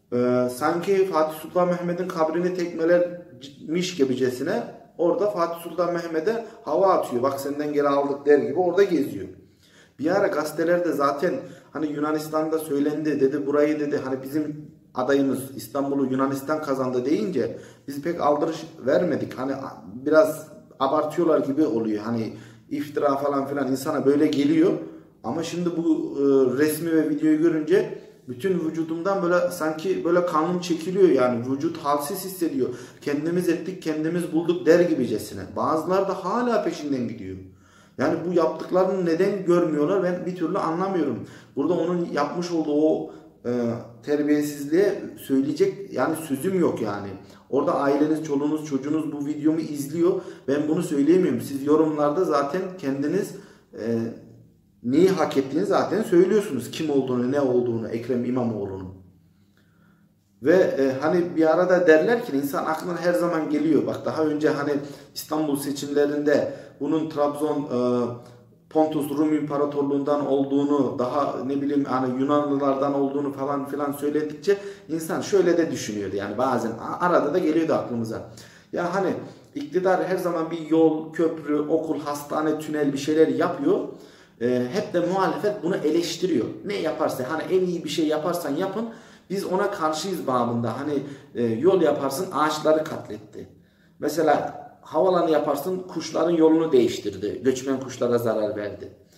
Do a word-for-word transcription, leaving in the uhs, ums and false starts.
Ee, sanki Fatih Sultan Mehmet'in kabrini tekmelermiş gibicesine orada Fatih Sultan Mehmet'e hava atıyor. Bak senden geri aldık der gibi orada geziyor. Bir ara gazetelerde zaten hani Yunanistan'da söylendi dedi, burayı dedi hani bizim adayımız İstanbul'u Yunanistan kazandı deyince biz pek aldırış vermedik. Hani biraz abartıyorlar gibi oluyor. Hani iftira falan filan insana böyle geliyor. Ama şimdi bu e, resmi ve videoyu görünce bütün vücudumdan böyle sanki böyle kanım çekiliyor yani. Vücut halsiz hissediyor. Kendimiz ettik, kendimiz bulduk der gibicesine. Bazıları da hala peşinden gidiyor. Yani bu yaptıklarını neden görmüyorlar ben bir türlü anlamıyorum. Burada onun yapmış olduğu o e, terbiyesizliğe söyleyecek yani sözüm yok yani. Orada aileniz, çoluğunuz, çocuğunuz bu videomu izliyor. Ben bunu söyleyemiyorum. Siz yorumlarda zaten kendiniz e, neyi hak ettiğini zaten söylüyorsunuz. Kim olduğunu, ne olduğunu, Ekrem İmamoğlu'nun. Ve e, hani bir arada derler ki insan aklına her zaman geliyor. Bak daha önce hani İstanbul seçimlerinde bunun Trabzon e, Pontus Rum İmparatorluğundan olduğunu, daha ne bileyim hani Yunanlılardan olduğunu falan filan söyledikçe insan şöyle de düşünüyordu. Yani bazen arada da geliyordu aklımıza. Ya hani iktidar her zaman bir yol, köprü, okul, hastane, tünel bir şeyler yapıyor. E, hep de muhalefet bunu eleştiriyor. Ne yaparsa hani en iyi bir şey yaparsan yapın. Biz ona karşıyız babında. Hani e, yol yaparsın ağaçları katletti. Mesela havalanı yaparsın kuşların yolunu değiştirdi. Göçmen kuşlara zarar verdi.